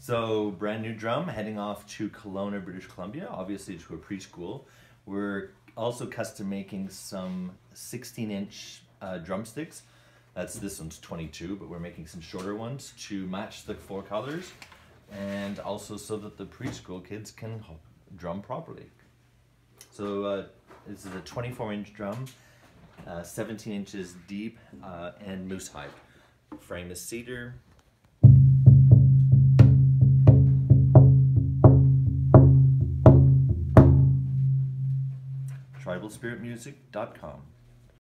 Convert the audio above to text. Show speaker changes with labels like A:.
A: So brand new drum heading off to Kelowna, British Columbia, obviously to a preschool. We're also custom making some 16-inch drumsticks. This one's 22, but we're making some shorter ones to match the 4 colors, and also so that the preschool kids can drum properly. So this is a 24-inch drum, 17 inches deep, and moose hide. Frame is cedar. TribalSpiritMusic.com